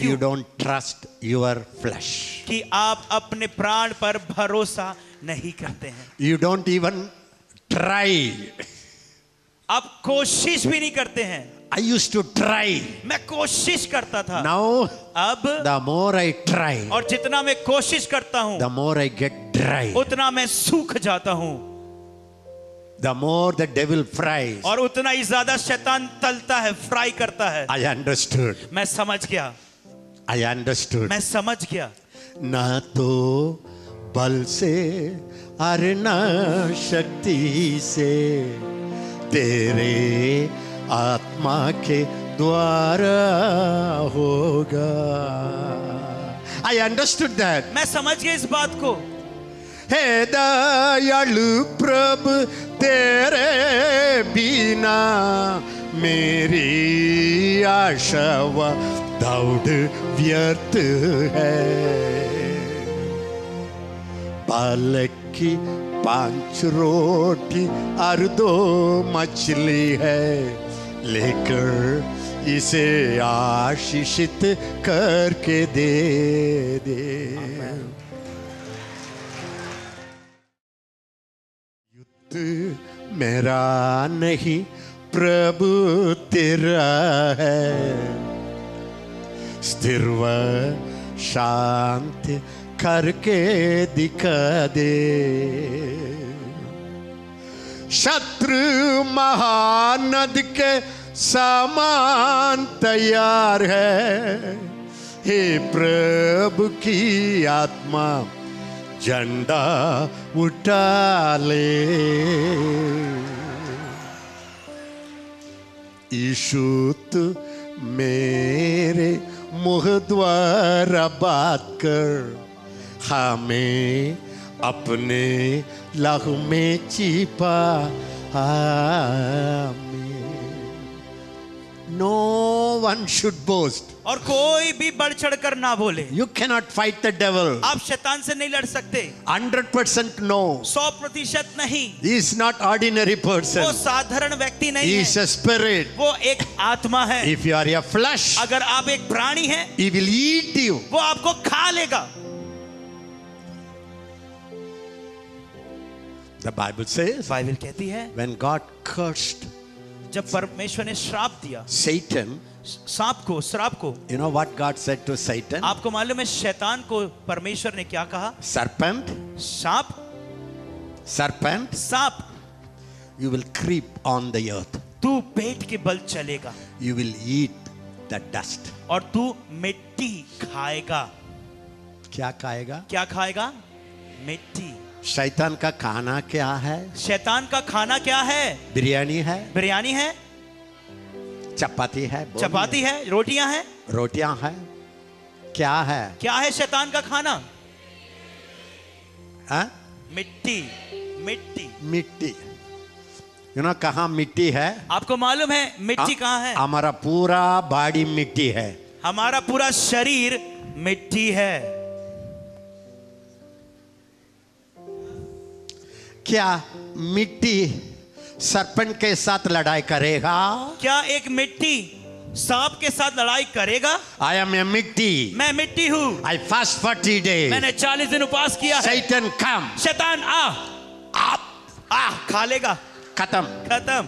you don't trust your flesh. कि आप अपने प्राण पर भरोसा नहीं करते हैं. You don't even try. आप कोशिश भी नहीं करते हैं. I used to try. मैं कोशिश करता था. Now अब the more I try, और जितना मैं कोशिश करता हूँ, the more I get dry. उतना मैं सूख जाता हूँ. The more the devil fries. और उतना ही ज्यादा शैतान तलता है, फ्राई करता है. I understood. मैं समझ गया. I understood. मैं समझ गया. ना तो बल से और ना शक्ति से, तेरे आत्मा के द्वारा होगा. I understood that. मैं समझ गया इस बात को. हे दयालु प्रभु, तेरे बिना मेरी आशा व दौड़ व्यर्थ है. बालक की 5 रोटी और 2 मछली है, लेकर इसे आशीषित करके दे दे. युद्ध मेरा नहीं प्रभु तेरा है, स्थिर व शांत करके दिखा दे. शत्रु महानद के समान तैयार है, हे प्रभु की आत्मा झंडा उठा ले. यीशु तू मेरे मुख द्वारा बात कर, हमें अपने लहू में छिपा. No one should boast. और कोई भी बढ़ चढ़कर ना बोले. You cannot fight the devil. आप शैतान से नहीं लड़ सकते. 100% no. 100% नहीं. He is not ordinary person. वो साधारण व्यक्ति नहीं He है. is a spirit. वो एक आत्मा है. If you are a flesh, अगर आप एक प्राणी हैं, he will eat you. वो आपको खा लेगा. The Bible says, बाइबल कहती है, when God cursed जब परमेश्वर ने श्राप दिया Satan, श्राप को, you know what God said to Satan? आपको मालूम है शैतान को परमेश्वर ने क्या कहा? Serpent, सांप, you will creep on the earth. तू पेट के बल चलेगा. You will eat the dust. और तू मिट्टी खाएगा. क्या खाएगा? क्या खाएगा? मिट्टी. शैतान का खाना क्या है? शैतान का खाना क्या है? बिरयानी है, बिरयानी है, चपाती है, रोटियां हैं, रोटियां है. क्या है? क्या है शैतान का खाना? मिट्टी. You know कहाँ मिट्टी है? आपको मालूम है मिट्टी कहाँ है? हमारा पूरा बॉडी मिट्टी है. हमारा पूरा शरीर मिट्टी है. क्या मिट्टी सर्पेंट के साथ लड़ाई करेगा? क्या एक मिट्टी सांप के साथ लड़ाई करेगा? I am a मिट्टी. मैं मिट्टी हूँ. I fast 40 days. मैंने 40 दिन उपवास किया है. Satan come. शैतान आ खा लेगा. खत्म.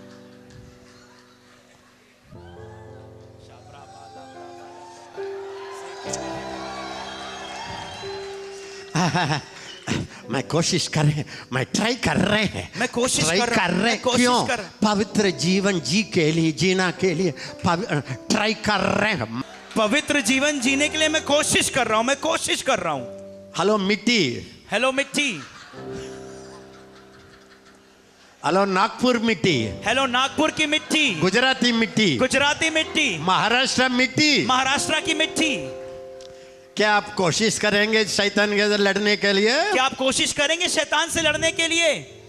मैं कोशिश कर रहे हैं, मैं ट्राई कर रहे हैं, मैं कोशिश कर रहे हैं. क्यों? पवित्र जीवन जीना के लिए ट्राई कर रहे हैं. पवित्र जीवन जीने के लिए मैं कोशिश कर रहा हूँ. हेलो मिट्टी. हेलो नागपुर मिट्टी. हेलो नागपुर की मिट्टी. गुजराती मिट्टी. महाराष्ट्र की मिट्टी. क्या आप कोशिश करेंगे शैतान के साथ लड़ने के लिए? क्या आप कोशिश करेंगे शैतान से लड़ने के लिए?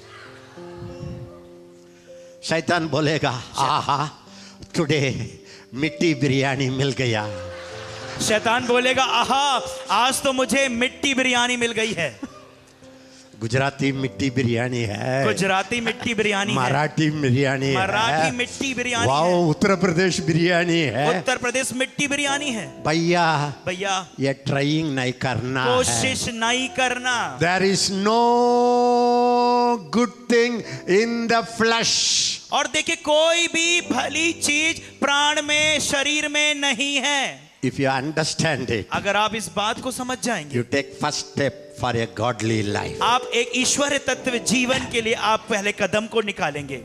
शैतान बोलेगा, आहा टुडे मिट्टी बिरयानी मिल गया. शैतान बोलेगा, आहा आज तो मुझे मिट्टी बिरयानी मिल गई है. गुजराती मिट्टी बिरयानी है, गुजराती मिट्टी बिरयानी है, मराठी बिरयानी है, मराठी मिट्टी बिरयानी वाओ है, उत्तर प्रदेश बिरयानी है। उत्तर प्रदेश मिट्टी बिरयानी है। भैया भैया ये ट्राइंग नहीं करना है। कोशिश नहीं करना। There is no good thing in the flesh. और देखिए कोई भी भली चीज प्राण में, शरीर में नहीं है। If you understand it, अगर आप इस बात को समझ जाएंगे, you take first step for a godly life. आप एक ईश्वरीय तत्व जीवन के लिए आप पहले कदम को निकालेंगे।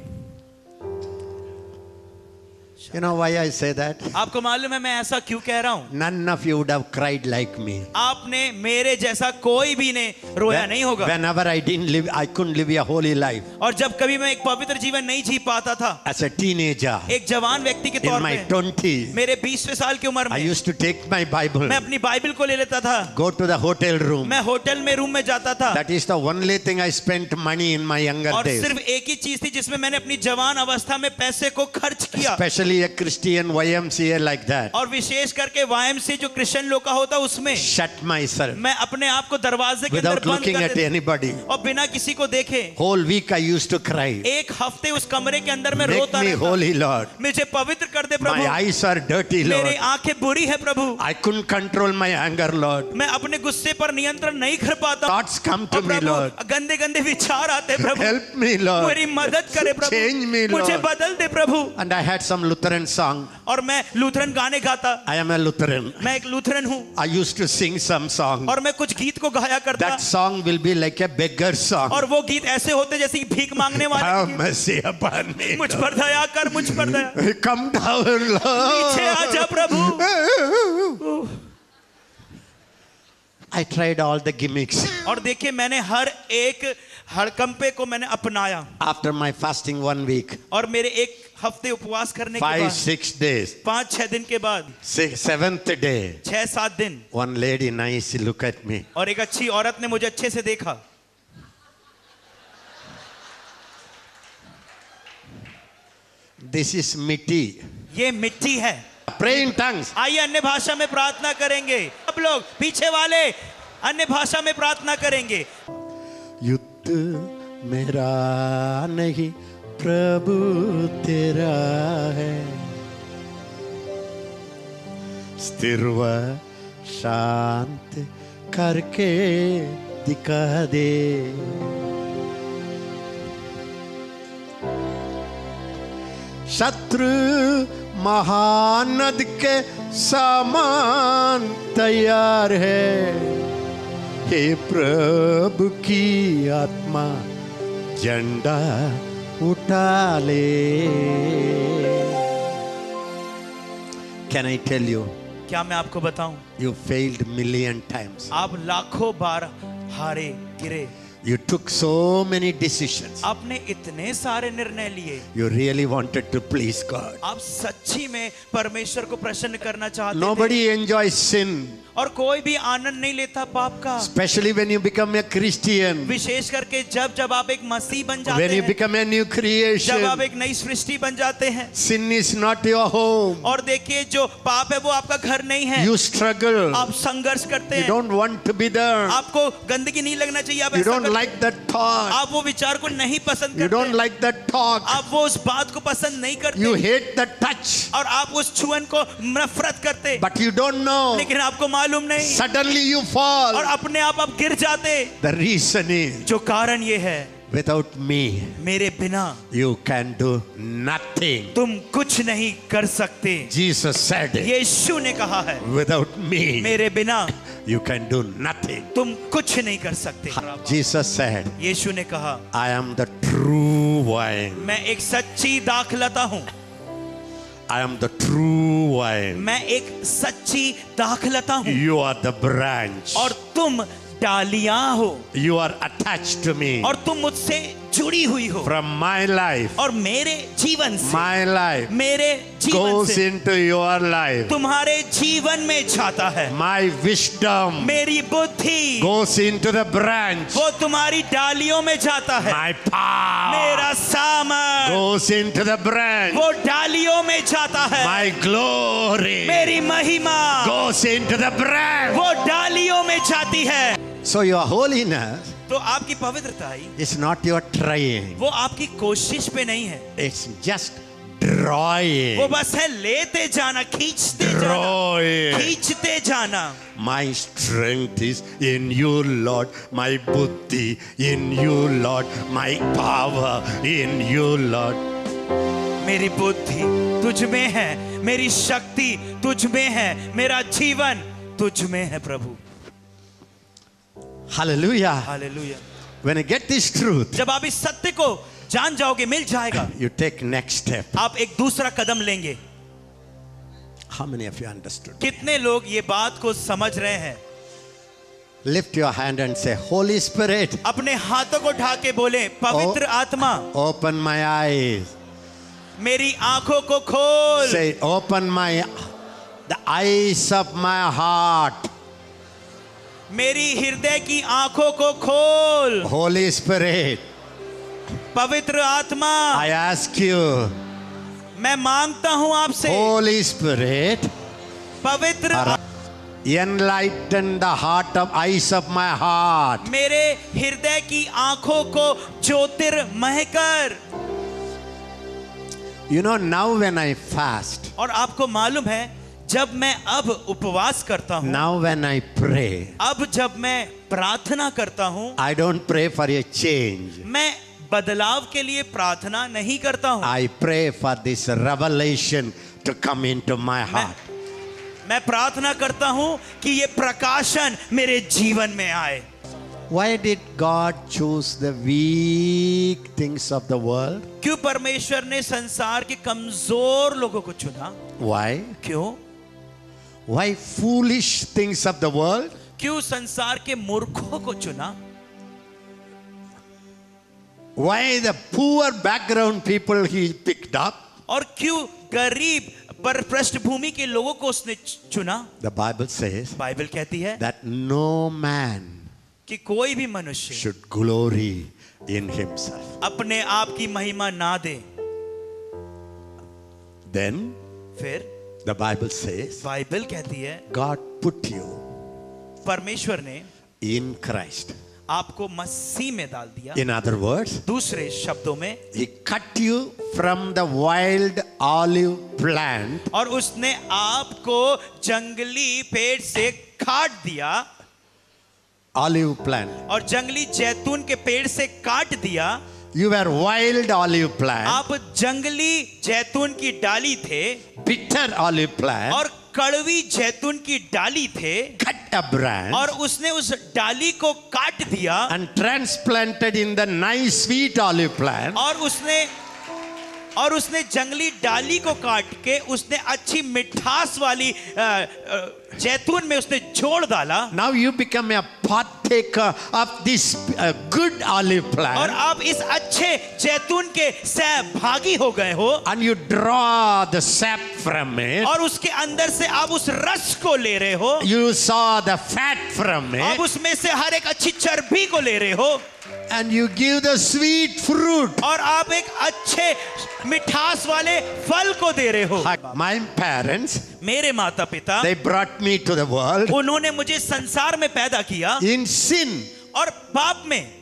You know why I say that? आपको मालूम है मैं ऐसा क्यों कह रहा हूँ? None of you would have cried like me. आपने मेरे जैसा कोई भी ने रोया नहीं होगा। Whenever I couldn't live a holy life. और जब कभी मैं एक पवित्र जीवन नहीं जी पाता था, As a teenager, एक जवान व्यक्ति के in तौर my पे, 20s, मेरे 20वें साल की उम्र I में used to take my Bible, मैं अपनी बाइबल को ले लेता था, go to the hotel room. मैं होटल में रूम में जाता था। That is the only thing I spent money in my younger और days. सिर्फ एक ही चीज थी जिसमें मैंने अपनी जवान अवस्था में पैसे को खर्च किया। Especially a Christian YMCA like that. और विशेष करके YMCA जो क्रिश्चियन लोग का होता उसमें Shut myself मैं अपने आप को दरवाजे के अंदर without बंद looking कर at देता anybody. और बिना किसी को देखे Whole week I used to cry. एक हफ्ते उस कमरे के अंदर में Make रोता me रहता। holy, Lord. मुझे पवित्र कर दे My Prabhu, eyes are dirty, मेरी Lord. आंखें बुरी है प्रभु, I couldn't control my anger, Lord. मैं अपने गुस्से पर नियंत्रण नहीं कर पाता। Thoughts come to और me, Lord. प्रभु गंदे गंदे विचार आते प्रभु, Help me, Lord. मेरी मदद करे प्रभु, Change me, मुझे Lord. बदल दे प्रभु। And I had some Lutheran song. और मैं लूथरन गाने गाता। I am a Lutheran. मैं एक लूथरन हूँ I used to sing some song. और मैं कुछ गीत को गाया करता। That song will be like a beggar song. और वो गीत ऐसे होते जैसे कि भीख मांगने वाले Have गीत। mercy upon me. मुझ पर दया कर, मुझ पर दया, Come down, नीचे Lord. आजा प्रभु। I tried all the gimmicks. और देखिए मैंने हर एक हड़कंपे को मैंने अपनाया। After my fasting 1 week, और मेरे एक हफ्ते उपवास करने के 5-6 बाद, days, 5-6 दिन के बाद, 7th day, 6-7 दिन, one lady nice look at me. और एक अच्छी औरत ने मुझे अच्छे से देखा। This is mitti. ये मिट्टी है। Pray in tongues. आइए अन्य भाषा में प्रार्थना करेंगे। सब लोग पीछे वाले अन्य भाषा में प्रार्थना करेंगे। युद्ध मेरा नहीं प्रभु तेरा है, स्थिर व शांत करके दिखा दे। शत्रु महानद के समान तैयार है, हे प्रभु की आत्मा झंडा उठा ले। Can I tell you? क्या मैं आपको बताऊं? You failed million times. आप लाखों बार हारे, गिरे। You took so many decisions. आपने इतने सारे निर्णय लिए। You really wanted to please God. आप सच्ची में परमेश्वर को प्रसन्न करना चाहते थे। Nobody enjoys sin. और कोई भी आनंद नहीं लेता पाप का। Especially when you become a Christian. विशेष करके जब आप एक मसीह बन जाते When you हैं, become a new creation. जब आप एक नई सृष्टि बन जाते हैं। Sin is not your home. और देखिए जो पाप है वो आपका घर नहीं है। You struggle. आप संघर्ष करते You हैं। don't want to be there. आपको गंदगी नहीं लगना चाहिए। आप You ऐसा don't करते like that thought. आप वो विचार को नहीं पसंद You करते। don't like that talk. आप वो उस बात को पसंद नहीं करते। You hate the touch. और आप उस छुअन को नफरत करते। But you don't know. लेकिन आपको मालूम नहीं। Suddenly you fall. और अपने आप गिर जाते। The reason is, जो कारण ये है, without me, मेरे बिना you can do nothing. तुम कुछ नहीं कर सकते। Jesus said, यीशु ने कहा है, without me, मेरे बिना you can do nothing. तुम कुछ नहीं कर सकते। Jesus said, यीशु ने कहा, I am the true vine. मैं एक सच्ची दाखलता हूँ। I am the true vine. मैं एक सच्ची दाखलता हूँ। You are the branch. और तुम डालियां हो। You are attached to me. और तुम मुझसे जुड़ी हुई हो। From my life, और मेरे जीवन से, my life मेरे जीवन goes से into your life. तुम्हारे जीवन में जाता है। My wisdom मेरी बुद्धि goes into the branch. वो तुम्हारी डालियों में जाता है। My power मेरा सामर्थ goes into the branch. वो डालियों में जाता है। My glory मेरी महिमा goes into the branch. वो डालियों में जाती है। So your holiness तो आपकी पवित्रताई is not your trying. वो आपकी कोशिश पे नहीं है, It's just drawing. वो बस है लेते जाना, खींचते जाना, Drawing. खींचते जाना। My strength is in you, Lord. My buddhi in you, Lord. My power in you, Lord. मेरी बुद्धि तुझ में है, मेरी शक्ति तुझ में है, मेरा जीवन तुझ में है प्रभु। Hallelujah. Hallelujah. When you get this truth, जब आप इस सत्य को जान जाओगे, मिल जाएगा, you take next step. आप एक दूसरा कदम लेंगे। How many of you understood? कितने लोग ये बात को समझ रहे हैं? Lift your hand and say, Holy Spirit, अपने हाथों को उठा के बोले, पवित्र आत्मा open my eyes. मेरी आंखों को खोल। Say, open the eyes of my heart. मेरी हृदय की आंखों को खोल। Holy Spirit, पवित्र आत्मा, I ask you, मैं मांगता हूं आपसे, Holy Spirit, पवित्र enlighten the heart of eyes of my heart. मेरे हृदय की आंखों को ज्योतिर्मय कर। You know, now when I fast, और आपको मालूम है, जब मैं अब उपवास करता हूं, now when I pray, अब जब मैं प्रार्थना करता हूं, I don't pray for a change. मैं बदलाव के लिए प्रार्थना नहीं करता हूं, I pray for this revelation to come into my heart. मैं प्रार्थना करता हूं कि ये प्रकाशन मेरे जीवन में आए। Why did God choose the weak things of the world? क्यों परमेश्वर ने संसार के कमजोर लोगों को चुना? Why? क्यों? Why foolish things of the world? क्यों संसार के मूर्खों को चुना? Why the poor background people he picked up? और क्यों गरीब पर पृष्ठभूमि के लोगों को उसने चुना? The Bible says बाइबल कहती है that no man कि कोई भी मनुष्य should glory in himself. अपने आप की महिमा ना दे। Then फिर the Bible says बाइबल कहती है God put you परमेश्वर ने in Christ. आपको मसीह में डाल दिया। In other words, दूसरे शब्दों में he cut you from the wild olive plant और उसने आपको जंगली पेड़ से काट दिया, olive plant. और जंगली जैतून के पेड़ से काट दिया। You were wild olive plant, आप जंगली जैतून की डाली थे bitter olive plant, और कड़वी जैतून की डाली थे, cut a branch और उसने उस डाली को काट दिया and transplanted in the nice sweet olive plant. और उसने जंगली डाली को काट के उसने अच्छी मिठास वाली जैतून में उसने जोड़ डाला। Now you become a partaker of this good olive और plant, आप इस अच्छे जैतून के सहभागी हो गए हो, and you draw the sap from it. और उसके अंदर से आप उस रस को ले रहे हो, You saw the fat from आप it, उसमें से हर एक अच्छी चर्बी को ले रहे हो, and you give the sweet fruit. और आप एक अच्छे मिठास वाले फल को दे रहे हो। My parents, मेरे माता पिता, they brought me to the world उन्होंने मुझे संसार में पैदा किया in sin. और पाप में।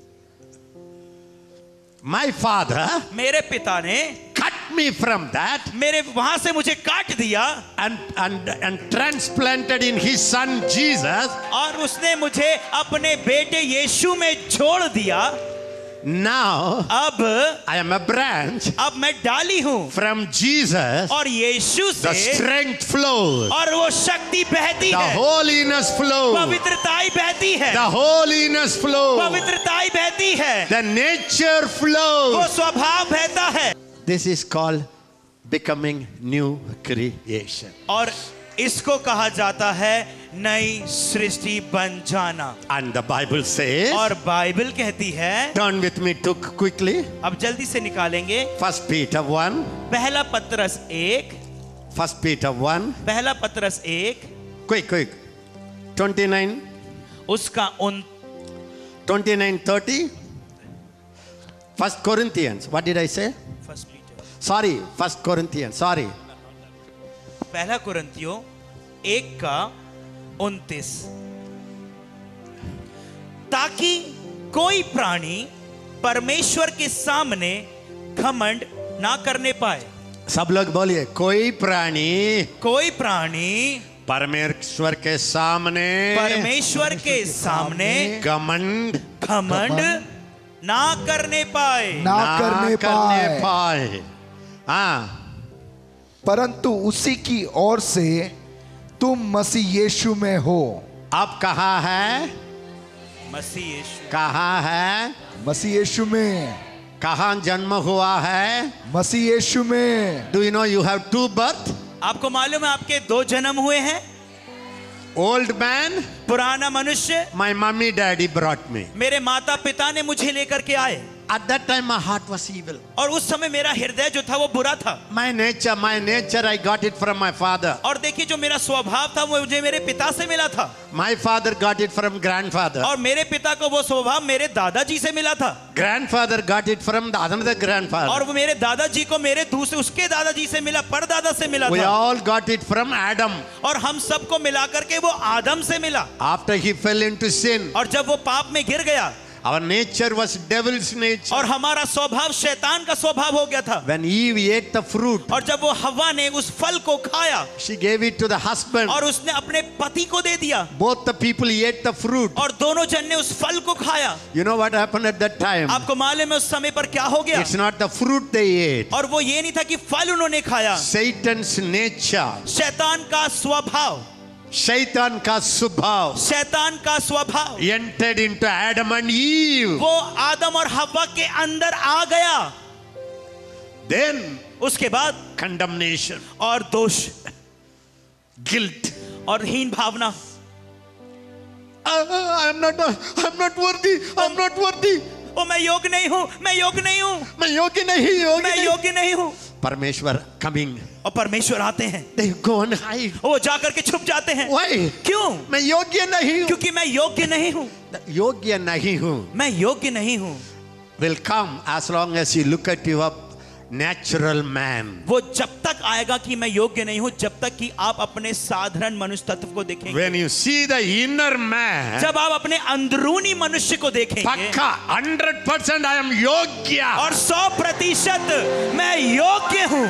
My father मेरे पिता ने cut me from that मेरे वहां से मुझे काट दिया and transplanted in his son Jesus. और उसने मुझे अपने बेटे यीशु में जोड़ दिया। Now अब I am a branch मैं डाली हूं from Jesus. और यीशु The से strength flows, और वो शक्ति बहती the है, holiness flows, पवित्रताई बहती है, the holiness flows, पवित्रताई बहती है, the nature वो flows. स्वभाव बहता है। This is called becoming new creation. और इसको कहा जाता है नई सृष्टि बन जाना। And the Bible says, और बाइबल कहती है, turn with me to quickly, अब जल्दी से निकालेंगे, 1 Peter 1, पहला पत्रस 1, 1 Peter 1, पहला पत्रस 1 quick, 29, उसका 29, 30, 1 Corinthians, what did I say? Sorry, 1 Corinthians, sorry. पहला कुरिन्थियों 1 का 29, ताकि कोई प्राणी परमेश्वर के सामने घमंड ना करने पाए। सब लोग बोलिए, कोई प्राणी परमेश्वर के सामने घमंड ना करने पाए। हाँ, परंतु उसी की ओर से तुम मसीह यीशु में हो। अब कहाँ है? मसीह यीशु कहाँ है? मसीह यीशु में। कहाँ जन्म हुआ है? मसीह यीशु में। Do you know you have to birth? आपको मालूम है आपके दो जन्म हुए हैं? ओल्ड मैन, पुराना मनुष्य, my mummy daddy brought me. मेरे माता पिता ने मुझे लेकर के आए। At that time my heart was evil. और उस समय मेरा हृदय जो था वो बुरा था। My nature I got it from my father. और देखिए जो मेरा स्वभाव था वो मुझे मेरे पिता से मिला था। My father got it from grandfather. और मेरे पिता को वो स्वभाव मेरे दादाजी से मिला था। Grandfather got it from the another grandfather. और वो मेरे दादाजी को मेरे दूसरे उसके दादाजी से मिला, परदादा से मिला We था। all got it from Adam. और हम सबको मिला करके वो आदम से मिला। After he fell into sin, और जब वो पाप में गिर गया, our nature was devil's nature. और हमारा स्वभाव शैतान का स्वभाव हो गया था। When Eve ate the fruit, और जब वो हव्वा ने उस फल को खाया, she gave it to the husband. और उसने अपने पति को दे दिया। Both the people ate the fruit. और दोनों जन ने उस फल को खाया। You know what happened at that time? आपको मालूम है उस समय पर क्या हो गया? It's not the fruit they ate. और वो ये नहीं था कि फल उन्होंने खाया। Satan's nature. शैतान का स्वभाव, शैतान का स्वभाव शैतान का स्वभाव entered into Adam and Eve. वो आदम और हव्वा के अंदर आ गया। Then उसके बाद condemnation, और दोष, guilt. और हीन भावना। I'm not worthy. I'm not worthy. ओ मैं योग्य नहीं हूँ, मैं योग्य नहीं हूँ, मैं योग्य नहीं, मैं योग्य नहीं हूँ। परमेश्वर coming. और परमेश्वर आते हैं, They go and hide. वो जाकर के छुप जाते हैं। Why? क्यों? मैं योग्य नहीं हूँ. क्योंकि मैं योग्य नहीं हूँ, योग्य नहीं हूँ मैं योग्य नहीं हूँ। will come as long as you look at your natural man. वो जब तक आएगा कि मैं योग्य नहीं हूँ, जब तक कि आप अपने साधारण मनुष्य तत्व को देखेंगे। When you see the inner man, जब आप अपने अंदरूनी मनुष्य को देखेंगे, पक्का 100% I am योग्य, और 100% मैं योग्य हूँ।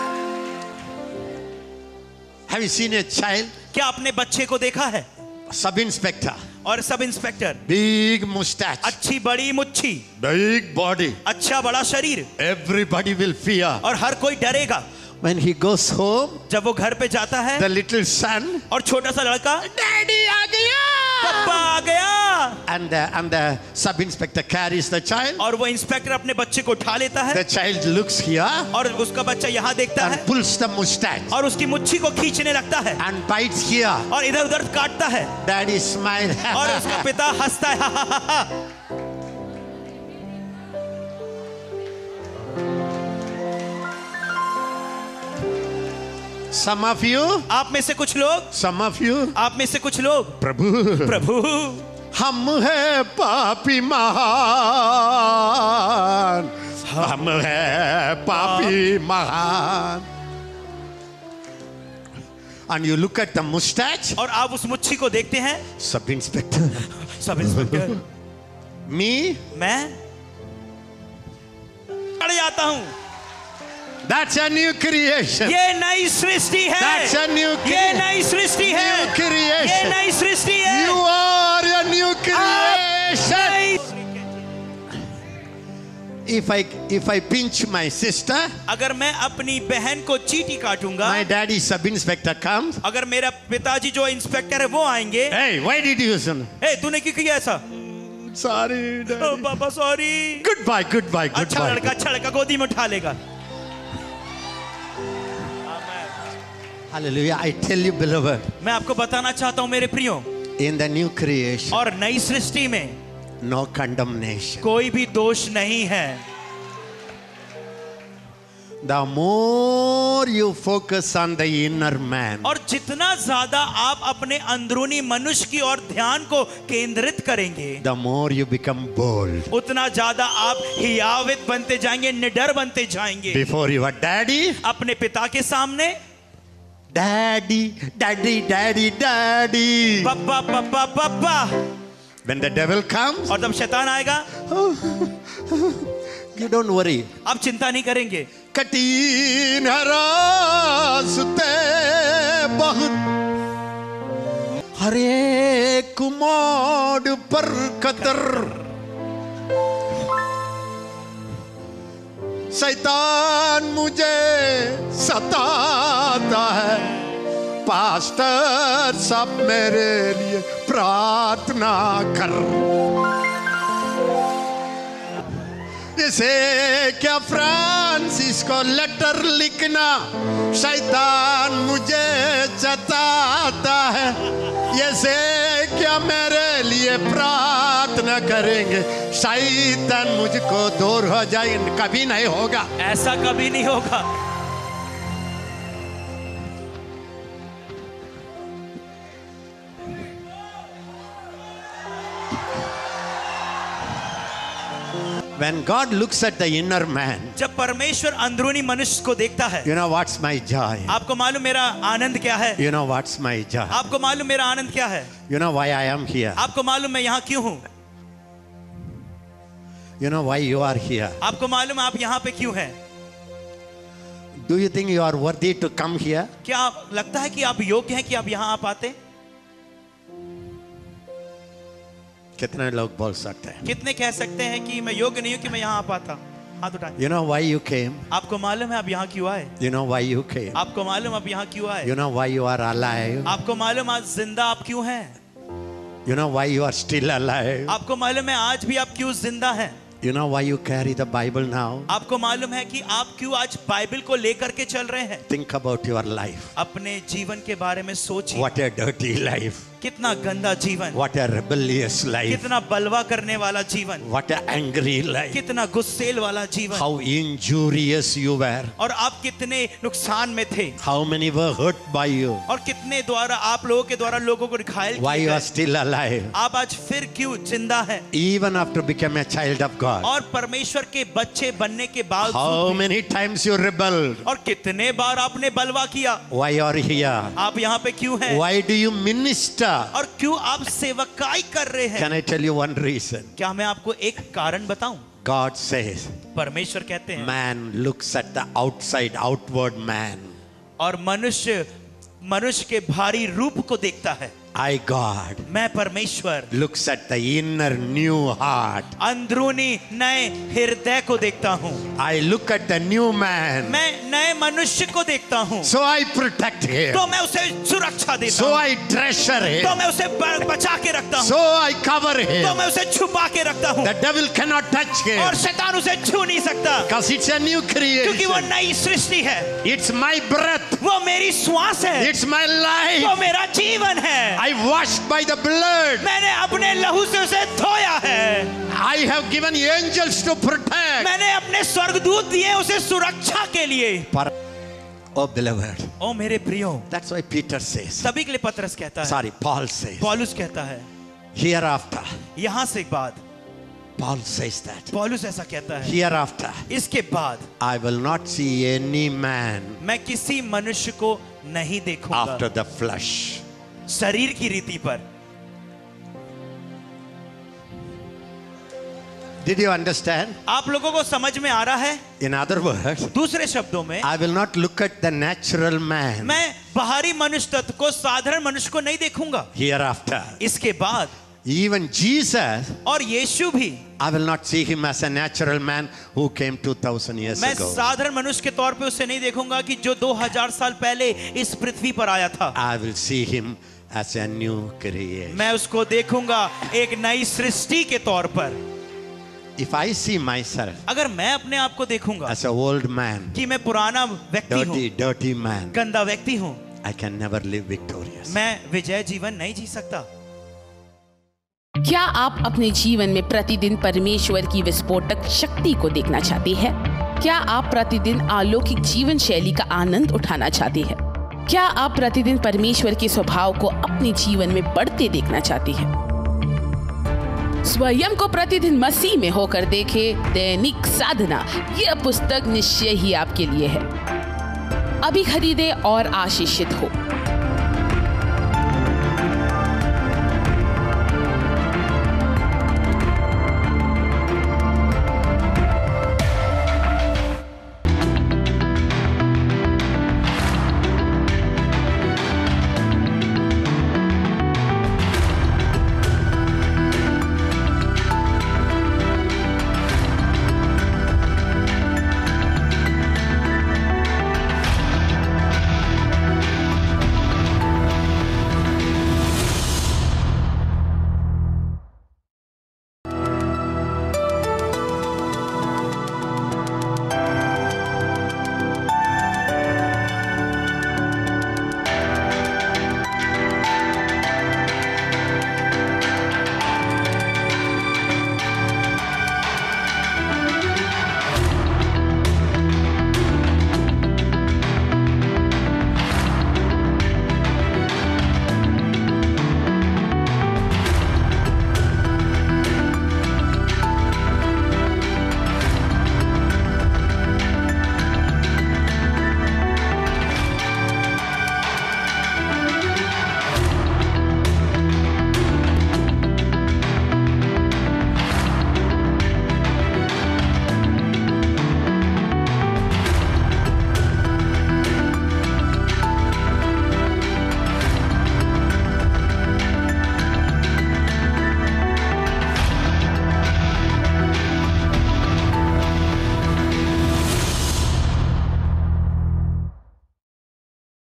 Have you seen a child? क्या आपने बच्चे को देखा है? Sub inspector, और सब इंस्पेक्टर, big mustache, अच्छी बड़ी मुच्छी, big body, अच्छा बड़ा शरीर, everybody will fear. और हर कोई डरेगा। When he goes home, जब वो घर पे जाता है, the little son, और छोटा सा लड़का, daddy आ गया, पापा आ गया, and the sub inspector carries the child. और वो इंस्पेक्टर अपने बच्चे को उठा लेता है, The child looks here और उसका बच्चा यहाँ देखता है, and pulls the mustache और उसकी मुच्छी को खींचने लगता है, and bites here. और इधर उधर काटता है, Daddy smile. और उसका पिता हंसता है। Some of you, आप में से कुछ लोग, some of you, आप में से कुछ लोग, प्रभु हम है पापी महान, हम है पापी महान. And you look at the mustache, और आप उस मुच्छी को देखते हैं, sub inspector, sub inspector, me, मैं अड़ जाता हूँ। that's a new creation. ये नई सृष्टि है, That's a new ये नई सृष्टि है, new creation. ये नई सृष्टि है। You are a new creation. नई- If I pinch my sister, अगर मैं अपनी बहन को चीटी काटूंगा, my daddy sub inspector comes. अगर मेरा पिताजी जो इंस्पेक्टर है वो आएंगे, Hey, why did you listen? ए तूने क्यों किया ऐसा? Sorry, oh daddy. पापा सॉरी। Goodbye, goodbye, अच्छा लड़का, goodbye. अच्छा लड़का गोदी में उठा लेगा। Hallelujah. I tell you, beloved, मैं आपको बताना चाहता हूँ मेरे प्रियो, in the new creation, और नई सृष्टि में no condemnation. कोई भी दोष नहीं है। The more you focus on the inner man, और जितना ज्यादा आप अपने अंदरूनी मनुष्य की ओर ध्यान को केंद्रित करेंगे, the more you become bold. उतना ज्यादा आप हियावित बनते जाएंगे, निडर बनते जाएंगे। Before your daddy, अपने पिता के सामने daddy, daddy, daddy, daddy. Papa papa papa, When the devil comes, और जब शैतान आएगा, you don't worry. आप चिंता नहीं करेंगे। कठिन है रास्ते बहुत, हर एक मोड़ पर कतर, शैतान मुझे सताता है, पास्टर सब मेरे लिए प्रार्थना कर। इसे क्या फ्रांसिस को लेटर लिखना, शैतान मुझे सताता है, ये से क्या मेरे लिए प्रार्थना करेंगे, शैतान मुझको दूर हो जाए। कभी नहीं होगा, ऐसा कभी नहीं होगा। When God looks at the inner man, जब परमेश्वर अंदरूनी मनुष्य को देखता है, you know what's my joy? आपको मालूम मेरा आनंद क्या है? You know what's my joy? आपको मालूम मेरा आनंद क्या है? You know why I am here? आपको मालूम मैं यहाँ क्यों हूँ? You know why you are here? आपको मालूम आप यहाँ पे क्यों हैं? Do you think you are worthy to come here? क्या आप लगता है कि आप योग्य हैं कि आप यहाँ आ पाते? कितने लोग बोल सकते हैं? कितने कह सकते हैं कि मैं योग्य नहीं हूँ कि मैं यहाँ आ पाता? हाथ उठाएं। You know why you came? आपको मालूम है आप यहाँ क्यों आए? You know why you came? आपको मालूम आप यहाँ क्यों आए? You know why you are alive? आपको मालूम आज जिंदा आप क्यों हैं? You know why you are still alive? आपको मालूम है आज भी आप क्यों जिंदा हैं? You know why you carry the Bible now? आपको मालूम है कि आप क्यों आज बाइबल को लेकर के चल रहे हैं? Think about your life. अपने जीवन के बारे में सोचिए। What a dirty life. कितना गंदा जीवन, What a rebellious life. कितना बलवा करने वाला जीवन, What a angry life. कितना गुस्सेल वाला जीवन, How injurious you were. और आप कितने नुकसान में थे, How many were hurt by you. और कितने द्वारा आप लोगों के द्वारा लोगों को घायल Why किए you are गए। still alive. आप आज फिर क्यों जिंदा हैं? Even after becoming a child of God. और परमेश्वर के बच्चे बनने के बाद How many times you rebelled. और कितने बार आपने बलवा किया? Why you are here. आप यहाँ पे क्यों हैं? Why do you minister. और क्यों आप सेवकाई कर रहे हैं? Can I tell you one reason? क्या मैं आपको एक कारण बताऊं? God says, परमेश्वर कहते हैं, man looks at the outside, outward man. और मनुष्य के भारी रूप को देखता है। I, God, मैं परमेश्वर looks at the inner new heart. अंदरूनी नए हृदय को देखता हूँ। I look at the new man. मैं नए मनुष्य को देखता हूँ, So I protect him. तो मैं उसे सुरक्षा देता So हूँ, I treasure तो him. मैं उसे बचा के रखता हूँ, So I cover तो him. मैं उसे छुपा के रखता हूँ, The devil cannot touch him. और शैतान उसे छू नहीं सकता, Because it's a new क्योंकि वो creation. नई सृष्टि है। It's my breath. वो मेरी श्वास है, It's my वो life. मेरा जीवन है। I washed by the blood. मैंने अपने लहू से उसे धोया है। I have given angels to protect. मैंने अपने स्वर्गदूत दिए उसे सुरक्षा के लिए। Oh beloved. ओ मेरे प्रियो, That's why Peter says. सभी के लिए पतरस कहता है, Sorry, Paul says. पौलुस कहता है, Hereafter. यहाँ से एक बात, Paul says that. पौलुस ऐसा कहता है, Hereafter. इसके बाद I will not see any man मैं किसी मनुष्य को नहीं देखूंगा after the flesh. शरीर की रीति पर। Did you understand? आप लोगों को समझ में आ रहा है? In other words, दूसरे शब्दों में, I will not look at the natural man मैं बाहरी मनुष्य तत्व को, साधारण मनुष्य को नहीं देखूंगा। hereafter. इसके बाद Even Jesus, और यीशु भी, I will not see him as a natural man who came 2000 years मैं ago. साधारण मनुष्य के तौर पे उसे नहीं देखूंगा कि जो 2000 साल पहले इस पृथ्वी पर आया था। I will see him as a new creation. मैं उसको देखूंगा एक नई सृष्टि के तौर पर। If I see myself अगर मैं अपने आप को देखूंगा as an old man, कि मैं पुराना व्यक्ति हूँ, dirty man, गंदा व्यक्ति हूँ, I can never live victorious. मैं विजय जीवन नहीं जी सकता। क्या आप अपने जीवन में प्रतिदिन परमेश्वर की विस्फोटक शक्ति को देखना चाहते हैं? क्या आप प्रतिदिन अलौकिक जीवन शैली का आनंद उठाना चाहते हैं? क्या आप प्रतिदिन परमेश्वर के स्वभाव को अपने जीवन में बढ़ते देखना चाहते हैं? स्वयं को प्रतिदिन मसीह में होकर देखे, दैनिक साधना, यह पुस्तक निश्चय ही आपके लिए है। अभी खरीदे और आशीषित हो।